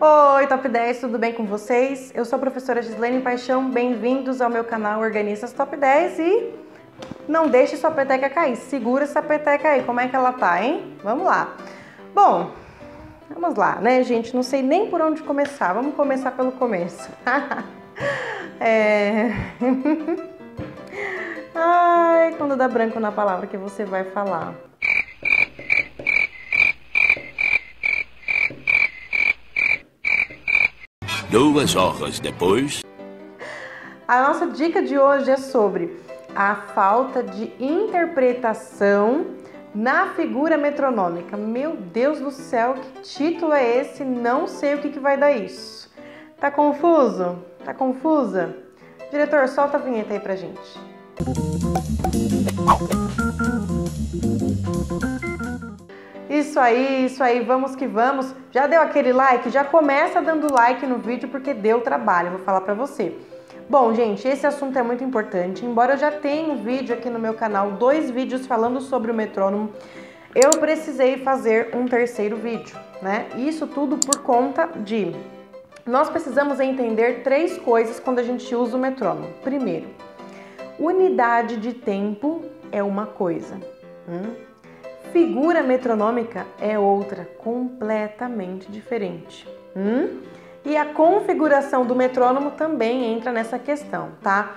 Oi, Top 10, tudo bem com vocês? Eu sou a professora Gislene Paixão, bem-vindos ao meu canal Organistas Top 10 e não deixe sua peteca cair, segura essa peteca aí, como é que ela tá, hein? Vamos lá. Bom, vamos lá, né, gente? Não sei nem por onde começar, vamos começar pelo começo. Ai, quando dá branco na palavra que você vai falar. Duas horas depois. A nossa dica de hoje é sobre a falta de interpretação na figura metronômica. Meu Deus do céu, que título é esse? Não sei o que vai dar isso. Tá confuso? Tá confusa? Diretor, solta a vinheta aí pra gente. Isso aí, vamos que vamos. Já deu aquele like? Já começa dando like no vídeo porque deu trabalho, vou falar pra você. Bom, gente, esse assunto é muito importante. Embora eu já tenha um vídeo aqui no meu canal, 2 vídeos falando sobre o metrônomo, eu precisei fazer um terceiro vídeo, né? Isso tudo por conta de... Nós precisamos entender 3 coisas quando a gente usa o metrônomo. Primeiro, unidade de tempo é uma coisa. Figura metronômica é outra, completamente diferente. E a configuração do metrônomo também entra nessa questão, tá?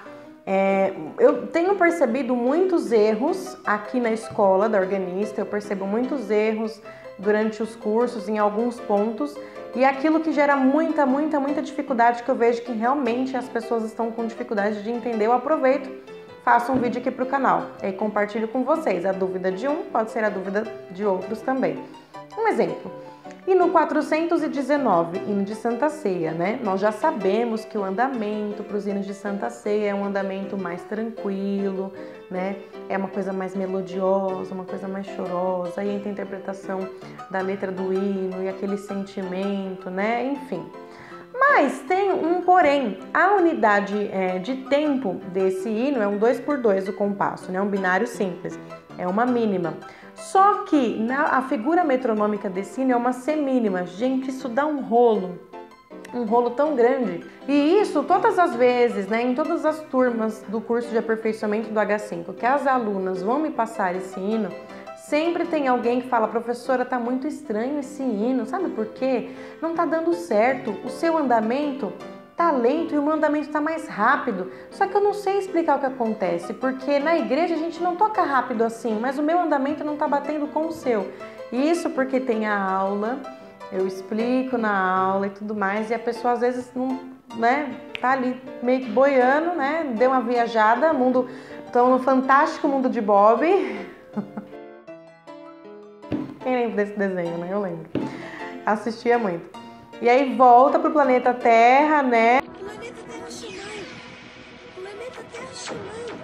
Eu tenho percebido muitos erros aqui na escola da organista, eu percebo muitos erros durante os cursos em alguns pontos, e aquilo que gera muita dificuldade, que eu vejo que realmente as pessoas estão com dificuldade de entender, eu aproveito, faço um vídeo aqui para o canal e compartilho com vocês. A dúvida de um pode ser a dúvida de outros também. Um exemplo, e no 419, hino de Santa Ceia, né? Nós já sabemos que o andamento para os hinos de Santa Ceia é um andamento mais tranquilo, né? É uma coisa mais melodiosa, uma coisa mais chorosa, aí entra a interpretação da letra do hino e aquele sentimento, né? Enfim. Mas tem um porém, a unidade de tempo desse hino é um 2x2 o compasso, né? Um binário simples, é uma mínima. Só que a figura metronômica desse hino é uma semínima. Gente, isso dá um rolo tão grande. E isso todas as vezes, né? Em todas as turmas do curso de aperfeiçoamento do H5, que as alunas vão me passar esse hino, sempre tem alguém que fala: professora, tá muito estranho esse hino, sabe por quê? Não tá dando certo, o seu andamento tá lento e o meu andamento tá mais rápido. Só que eu não sei explicar o que acontece, porque na igreja a gente não toca rápido assim, mas o meu andamento não tá batendo com o seu. Isso porque tem a aula, eu explico na aula e tudo mais, e a pessoa às vezes não, né, tá ali meio que boiando, né, deu uma viajada, estão no fantástico mundo de Bob. Quem lembra desse desenho, né? Eu lembro. Assistia muito. E aí volta pro planeta Terra, né? Planeta Terra Ximai. Planeta Terra Ximai.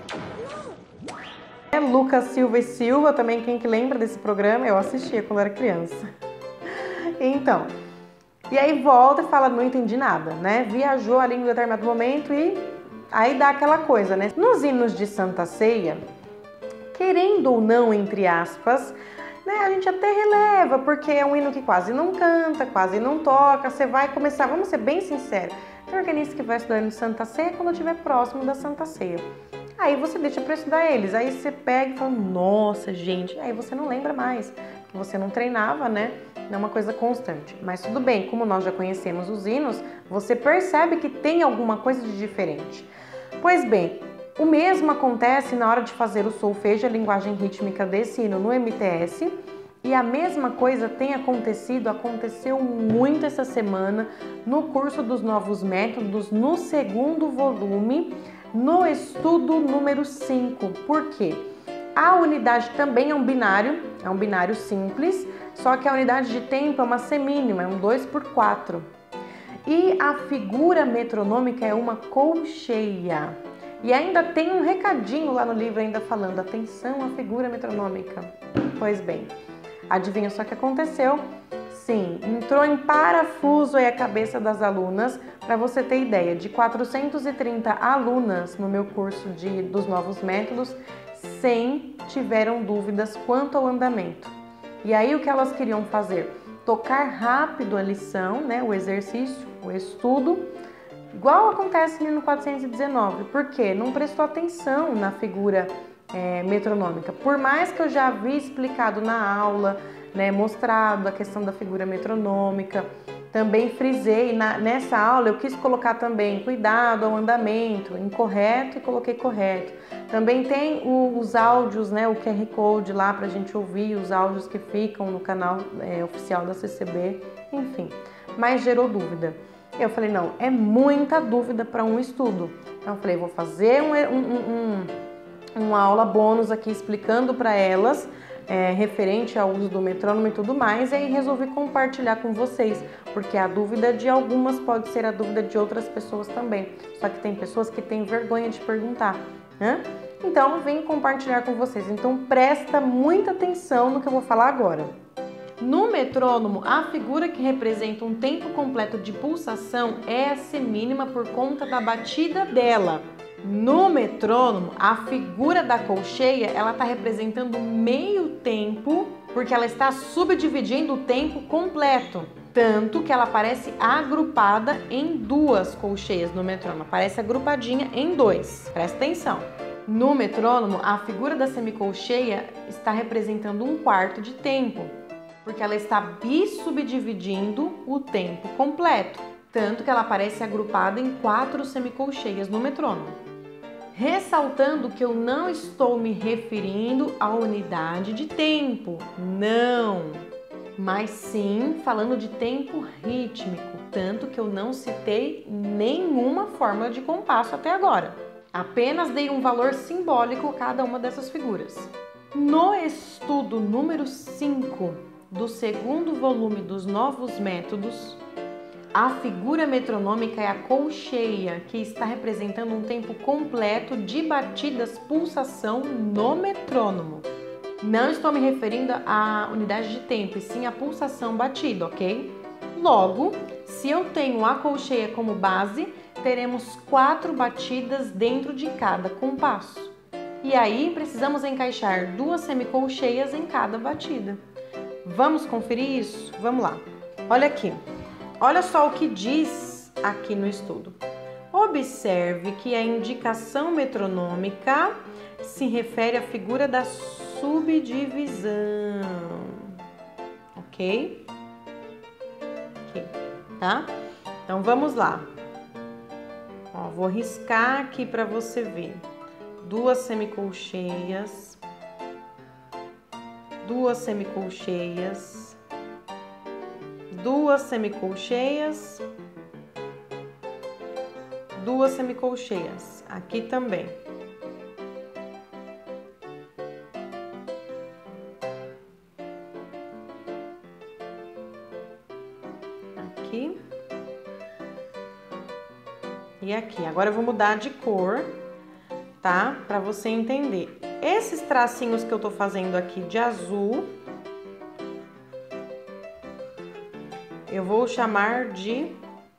Não. Lucas Silva e Silva, também quem que lembra desse programa? Eu assistia quando era criança. Então, e aí volta e fala: não entendi nada, né? Viajou ali em um determinado momento e aí dá aquela coisa, né? Nos hinos de Santa Ceia, querendo ou não, entre aspas, né, a gente até releva, porque é um hino que quase não canta, quase não toca. Você vai começar, vamos ser bem sinceros, tem organista que vai estudar no Santa Ceia quando estiver próximo da Santa Ceia. Aí você deixa para estudar eles, aí você pega e fala: nossa, gente, aí você não lembra mais, porque você não treinava, né? Não é uma coisa constante. Mas tudo bem, como nós já conhecemos os hinos, você percebe que tem alguma coisa de diferente. Pois bem, o mesmo acontece na hora de fazer o solfejo, a linguagem rítmica desse hino no MTS, e a mesma coisa aconteceu muito essa semana no curso dos novos métodos, no 2º volume, no estudo número 5. Por quê? A unidade também é um binário simples, só que a unidade de tempo é uma semínima, é um 2x4. E a figura metronômica é uma colcheia. E ainda tem um recadinho lá no livro ainda falando: atenção à figura metronômica. Pois bem, adivinha só o que aconteceu? Sim, entrou em parafuso aí a cabeça das alunas. Para você ter ideia, de 430 alunas no meu curso dos novos métodos, 100 tiveram dúvidas quanto ao andamento. E aí o que elas queriam fazer? tocar rápido a lição, né, o exercício, o estudo, igual acontece ali no 419, porque não prestou atenção na figura metronômica. Por mais que eu já havia explicado na aula, né, mostrado a questão da figura metronômica, também frisei, nessa aula eu quis colocar também cuidado ao andamento, incorreto e coloquei correto. Também tem os áudios, né, o QR Code lá pra gente ouvir, os áudios que ficam no canal oficial da CCB, enfim, mas gerou dúvida. Eu falei, não, é muita dúvida para um estudo. Então eu falei, vou fazer uma aula bônus aqui explicando para elas, referente ao uso do metrônomo e tudo mais, e aí resolvi compartilhar com vocês, porque a dúvida de algumas pode ser a dúvida de outras pessoas também, só que tem pessoas que têm vergonha de perguntar, né? Então, vim compartilhar com vocês. Então, presta muita atenção no que eu vou falar agora. No metrônomo, a figura que representa um tempo completo de pulsação é a semínima por conta da batida dela. No metrônomo, a figura da colcheia, ela está representando meio tempo, porque ela está subdividindo o tempo completo. Tanto que ela aparece agrupada em duas colcheias no metrônomo. Aparece agrupadinha em dois. Presta atenção. No metrônomo, a figura da semicolcheia está representando um quarto de tempo, porque ela está bissubdividindo o tempo completo. Tanto que ela aparece agrupada em 4 semicolcheias no metrônomo. Ressaltando que eu não estou me referindo à unidade de tempo, não, mas sim falando de tempo rítmico, tanto que eu não citei nenhuma fórmula de compasso até agora. Apenas dei um valor simbólico a cada uma dessas figuras. No estudo número 5 do segundo volume dos Novos Métodos, a figura metronômica é a colcheia, que está representando um tempo completo de batidas pulsação no metrônomo. Não estou me referindo à unidade de tempo, e sim à pulsação batida, ok? Logo, se eu tenho a colcheia como base, teremos 4 batidas dentro de cada compasso. E aí, precisamos encaixar 2 semicolcheias em cada batida. Vamos conferir isso? Vamos lá. Olha aqui. Olha só o que diz aqui no estudo. Observe que a indicação metronômica se refere à figura da subdivisão. Ok? Aqui, tá? Então vamos lá. Ó, vou riscar aqui para você ver. 2 semicolcheias. 2 semicolcheias. 2 semicolcheias, 2 semicolcheias, aqui também. Aqui. E aqui. Agora eu vou mudar de cor, tá? Para você entender. Esses tracinhos que eu tô fazendo aqui de azul, eu vou chamar de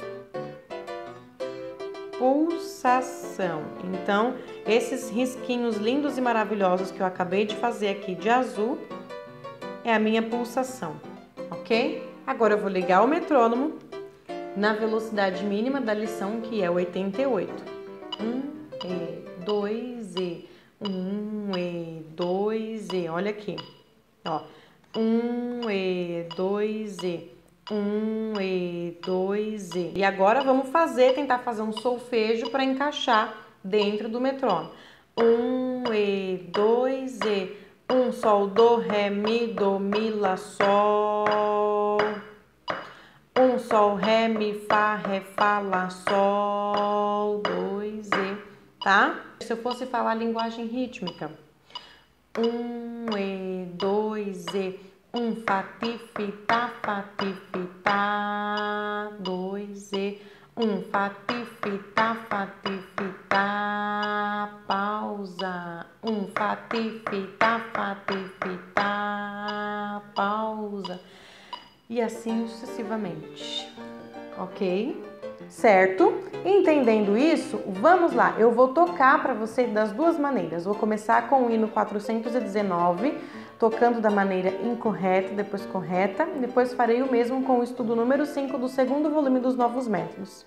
pulsação. Então, esses risquinhos lindos e maravilhosos que eu acabei de fazer aqui de azul é a minha pulsação, ok? Agora eu vou ligar o metrônomo na velocidade mínima da lição, que é 88. 1 E, 2 E, 1 E, 2 E. Olha aqui, ó. 1 E, 2 E. 1 E, 2 E. E agora vamos tentar fazer um solfejo para encaixar dentro do metrônomo. 1 E, 2 E. 1 Sol, Do, Ré, Mi, Do, Mi, Lá, Sol. 1 Sol, Ré, Mi, Fá, Ré, Fá, Lá, Sol. 2 E, tá? Se eu fosse falar linguagem rítmica. 1 E, 2 E. 1 Fá, Ti, Fi, Tá, Fá, Ti, Fi, Tá. 2 E. 1 Fá, Ti, Fi, Tá, Fá, Ti, Fi, Tá. Pausa. 1 Fá, Ti, Fi, Tá, Fá, Ti, Fi, Tá. Pausa. E assim sucessivamente. Ok? Certo? Entendendo isso, vamos lá. Eu vou tocar para você das duas maneiras. Vou começar com o hino 419 tocando da maneira incorreta, depois correta. Depois farei o mesmo com o estudo número 5 do segundo volume dos novos métodos.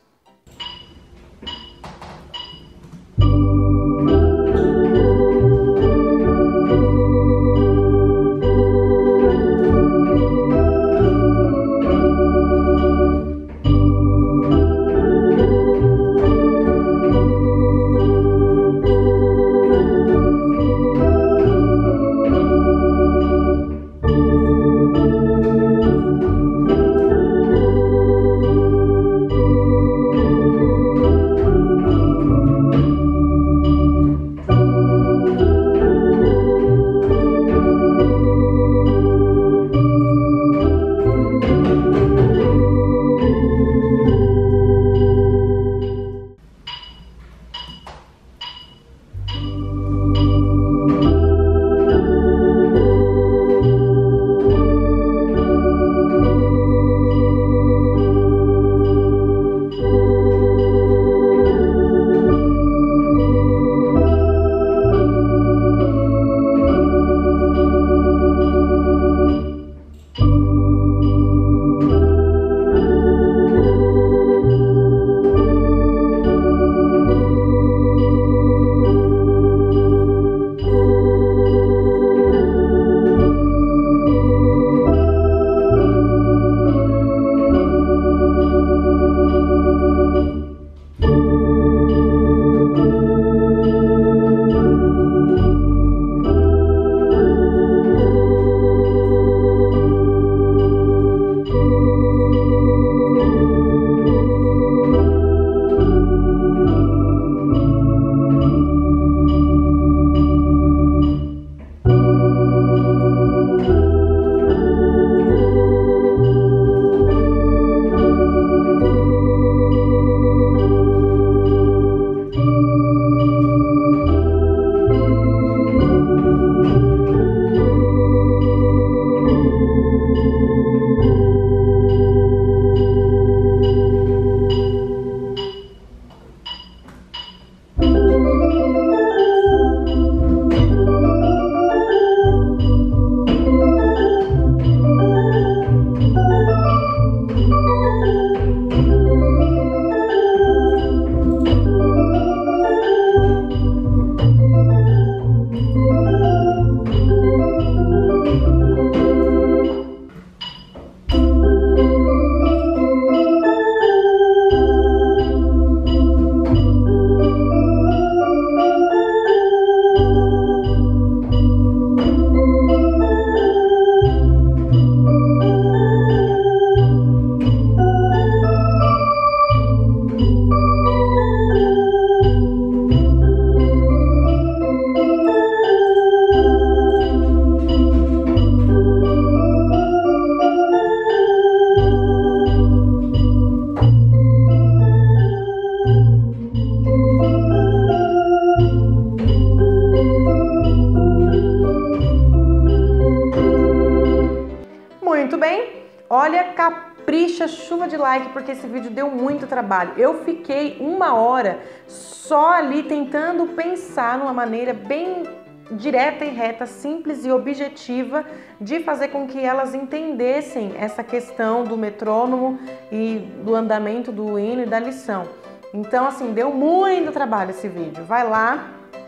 Olha, capricha, chuva de like, porque esse vídeo deu muito trabalho. Eu fiquei 1 hora só ali tentando pensar numa maneira bem direta e reta, simples e objetiva de fazer com que elas entendessem essa questão do metrônomo e do andamento do hino e da lição. Então, assim, deu muito trabalho esse vídeo. Vai lá,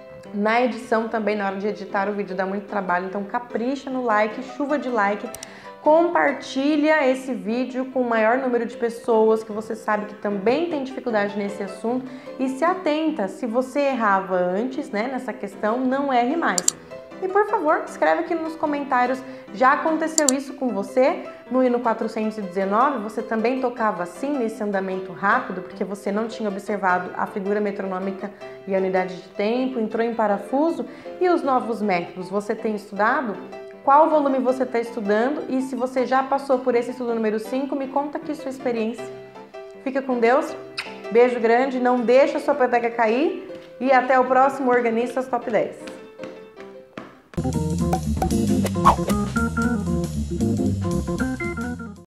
na edição também, na hora de editar o vídeo dá muito trabalho, então capricha no like, chuva de like. Compartilha esse vídeo com o maior número de pessoas que você sabe que também tem dificuldade nesse assunto e se atenta, se você errava antes, né, nessa questão, não erre mais. E por favor, escreve aqui nos comentários, já aconteceu isso com você? No hino 419, você também tocava assim, nesse andamento rápido, porque você não tinha observado a figura metronômica e a unidade de tempo, entrou em parafuso? E os novos métodos, você tem estudado? Qual volume você está estudando? E se você já passou por esse estudo número 5, me conta aqui sua experiência. Fica com Deus, beijo grande, não deixa a sua peteca cair e até o próximo Organistas Top 10.